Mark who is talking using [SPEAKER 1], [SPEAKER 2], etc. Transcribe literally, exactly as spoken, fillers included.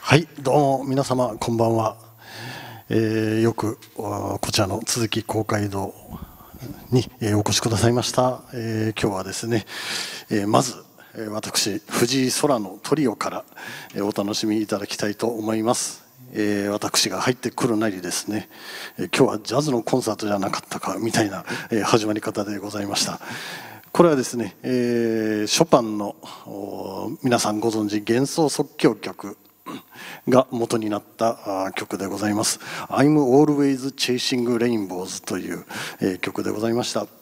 [SPEAKER 1] はい、どうも皆様こんばんは。えー、よくこちらの続き公会堂に、えー、お越しくださいました。えー、今日はですね、えー、まず私藤井空のトリオからお楽しみいただきたいと思います。えー、私が入ってくるなりですね、えー、今日はジャズのコンサートじゃなかったかみたいな、えー、始まり方でございました。これはですね、えー、ショパンの皆さんご存知幻想即興曲が元になった曲でございます。I'm Always Chasing Rainbows という曲でございました。